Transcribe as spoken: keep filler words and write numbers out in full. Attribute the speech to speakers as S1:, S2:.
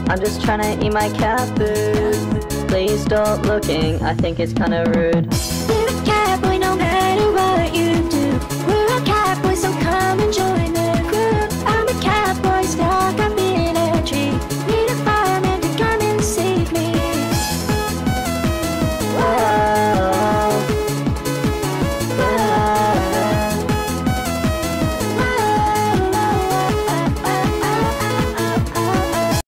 S1: I'm just trying to eat my cat food. Please stop looking, I think it's kinda rude.